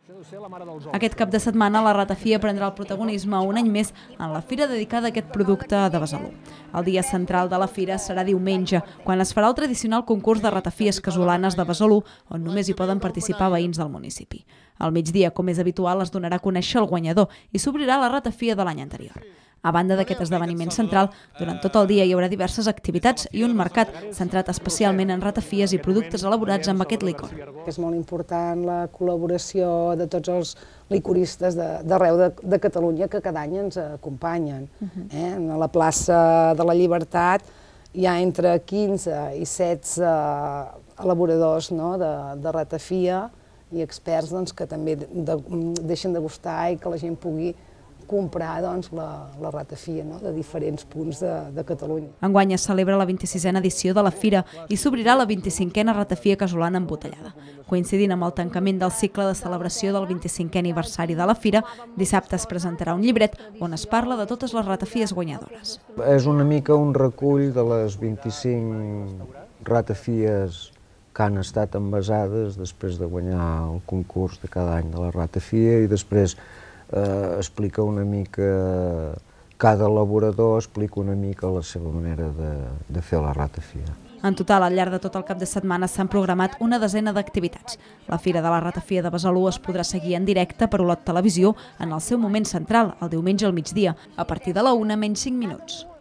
Aquest cap de setmana la ratafia prendrà el protagonisme un any més en la fira dedicada a aquest producte de Besalú. El dia central de la fira serà diumenge, quan es farà el tradicional concurs de ratafies casolanes de Besalú, on només hi poden participar veïns del municipi. Al migdia, com és habitual, es donarà a conèixer el guanyador i s'obrirà la ratafia de l'any anterior. A banda d'aquest esdeveniment central, durant tot el dia hi haurà diverses activitats i un mercat centrat especialment en ratafies i productes elaborats amb aquest licor. És molt important la col·laboració de tots els licoristes d'arreu de Catalunya que cada any ens acompanyen. A la plaça de la Llibertat hi ha entre 15 i 16 elaboradors de ratafia i experts que també deixen de gustar i que la gent pugui comprar la ratafia de diferents punts de Catalunya. Enguany es celebra la 26a edició de la fira i s'obrirà la 25a ratafia casolana embotellada. Coincidint amb el tancament del cicle de celebració del 25è aniversari de la fira, dissabte es presentarà un llibret on es parla de totes les ratafies guanyadores. És una mica un recull de les 25 ratafies que han estat envasades després de guanyar el concurs de cada any de la ratafia i després explica una mica, cada elaborador explica una mica la seva manera de fer la ratafia. En total, al llarg de tot el cap de setmana s'han programat una desena d'activitats. La Fira de la Ratafia de Besalú es podrà seguir en directe per Olot Televisió en el seu moment central, el diumenge al migdia, a partir de la 1 menys 5 minuts.